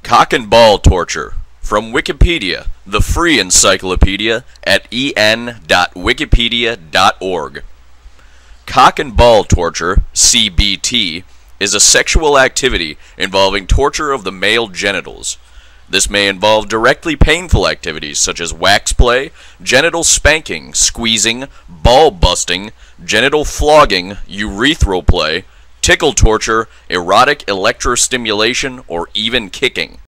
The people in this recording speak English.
Cock and ball torture. From Wikipedia, the free encyclopedia at en.wikipedia.org. Cock and ball torture, CBT, is a sexual activity involving torture of the male genitals. This may involve directly painful activities such as wax play, genital spanking, squeezing, ball busting, genital flogging, urethral play, tickle torture, erotic electrostimulation, or even kicking.